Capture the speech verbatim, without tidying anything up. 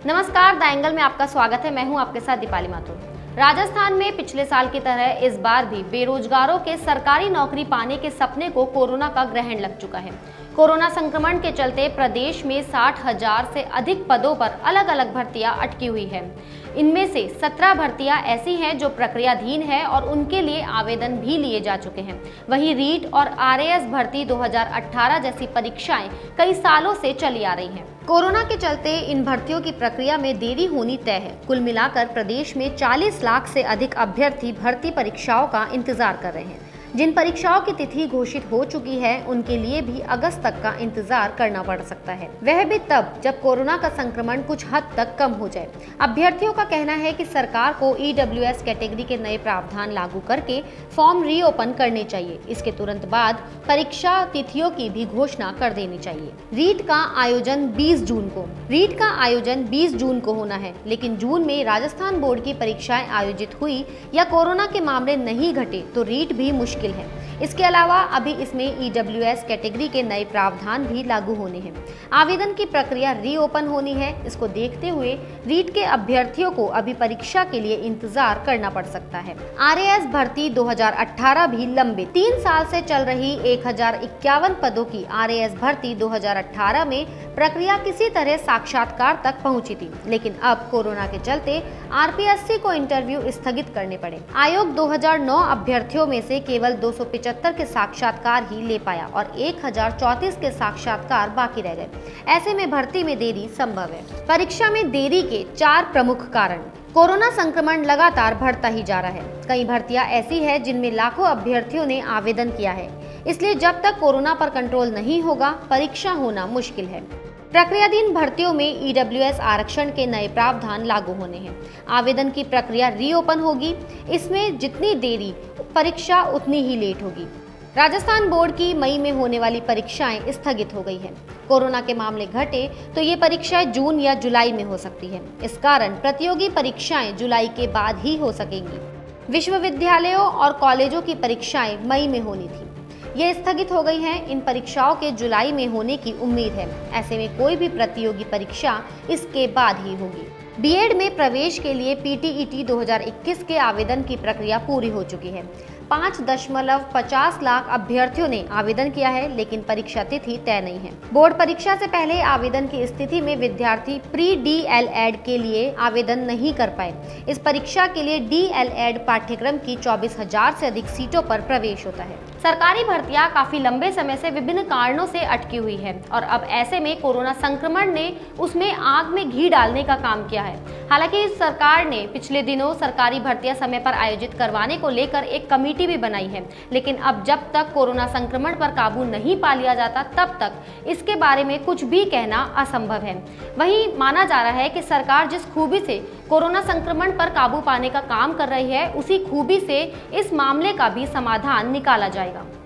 नमस्कार, the angle में आपका स्वागत है। मैं हूं आपके साथ दीपाली माथुर। राजस्थान में पिछले साल की तरह इस बार भी बेरोजगारों के सरकारी नौकरी पाने के सपने को कोरोना का ग्रहण लग चुका है। कोरोना संक्रमण के चलते प्रदेश में साठ हजार से अधिक पदों पर अलग अलग भर्तियां अटकी हुई हैं। इनमें से सत्रह भर्तियां ऐसी हैं जो प्रक्रियाधीन है और उनके लिए आवेदन भी लिए जा चुके हैं। वहीं रीट और आरएएस भर्ती दो हज़ार अठारह जैसी परीक्षाएं कई सालों से चली आ रही हैं। कोरोना के चलते इन भर्तियों की प्रक्रिया में देरी होनी तय है। कुल मिलाकर प्रदेश में चालीस लाख से अधिक अभ्यर्थी भर्ती परीक्षाओं का इंतजार कर रहे हैं। जिन परीक्षाओं की तिथि घोषित हो चुकी है उनके लिए भी अगस्त तक का इंतजार करना पड़ सकता है, वह भी तब जब कोरोना का संक्रमण कुछ हद तक कम हो जाए। अभ्यर्थियों का कहना है कि सरकार को ईडब्ल्यूएस कैटेगरी के नए प्रावधान लागू करके फॉर्म रीओपन करने चाहिए। इसके तुरंत बाद परीक्षा तिथियों की भी घोषणा कर देनी चाहिए। रीट का आयोजन बीस जून को रीट का आयोजन बीस जून को होना है, लेकिन जून में राजस्थान बोर्ड की परीक्षाएं आयोजित हुई या कोरोना के मामले नहीं घटे तो रीट भी मुश्किल है। इसके अलावा अभी इसमें ईडब्ल्यूएस कैटेगरी के नए प्रावधान भी लागू होने हैं। आवेदन की प्रक्रिया रीओपन होनी है। इसको देखते हुए रीट के अभ्यर्थियों को अभी परीक्षा के लिए इंतजार करना पड़ सकता है। आरएएस भर्ती दो हज़ार अठारह भी लंबित। तीन साल से चल रही एक हजार इक्यावन पदों की आरएएस भर्ती दो हज़ार अठारह में प्रक्रिया किसी तरह साक्षात्कार तक पहुंची थी, लेकिन अब कोरोना के चलते आरपीएससी को इंटरव्यू स्थगित करने पड़े। आयोग दो हज़ार नौ अभ्यर्थियों में से केवल दो सौ पचहत्तर के साक्षात्कार ही ले पाया और एक हजार चौंतीस के साक्षात्कार बाकी रह गए। ऐसे में भर्ती में देरी संभव है। परीक्षा में देरी के चार प्रमुख कारण। कोरोना संक्रमण लगातार बढ़ता ही जा रहा है। कई भर्तियां ऐसी है जिनमें लाखों अभ्यर्थियों ने आवेदन किया है, इसलिए जब तक कोरोना पर कंट्रोल नहीं होगा परीक्षा होना मुश्किल है। प्रक्रियाधीन भर्तियों में ईडब्ल्यूएस आरक्षण के नए प्रावधान लागू होने हैं। आवेदन की प्रक्रिया रीओपन होगी। इसमें जितनी देरी परीक्षा उतनी ही लेट होगी। राजस्थान बोर्ड की मई में होने वाली परीक्षाएं स्थगित हो गई हैं। कोरोना के मामले घटे तो ये परीक्षाएं जून या जुलाई में हो सकती है। इस कारण प्रतियोगी परीक्षाएं जुलाई के बाद ही हो सकेंगी। विश्वविद्यालयों और कॉलेजों की परीक्षाएं मई में होनी थी, ये स्थगित हो गई हैं। इन परीक्षाओं के जुलाई में होने की उम्मीद है। ऐसे में कोई भी प्रतियोगी परीक्षा इसके बाद ही होगी। बीएड में प्रवेश के लिए पीटीईटी दो हज़ार इक्कीस के आवेदन की प्रक्रिया पूरी हो चुकी है। पाँच दशमलव पचास लाख अभ्यर्थियों ने आवेदन किया है, लेकिन परीक्षा तिथि तय नहीं है। बोर्ड परीक्षा से पहले आवेदन की स्थिति में विद्यार्थी प्री डीएलएड के लिए आवेदन नहीं कर पाए। इस परीक्षा के लिए डीएलएड पाठ्यक्रम की चौबीस हजार से अधिक सीटों पर प्रवेश होता है। सरकारी भर्तियां काफी लंबे समय से विभिन्न कारणों से अटकी हुई है और अब ऐसे में कोरोना संक्रमण ने उसमें आग में घी डालने का काम किया है। हालांकि सरकार ने पिछले दिनों सरकारी भर्तियां समय पर आयोजित करवाने को लेकर एक कमेटी भी बनाई है, लेकिन अब जब तक कोरोना संक्रमण पर काबू नहीं पा लिया जाता तब तक इसके बारे में कुछ भी कहना असंभव है। वहीं माना जा रहा है कि सरकार जिस खूबी से कोरोना संक्रमण पर काबू पाने का काम कर रही है, उसी खूबी से इस मामले का भी समाधान निकाला जाएगा।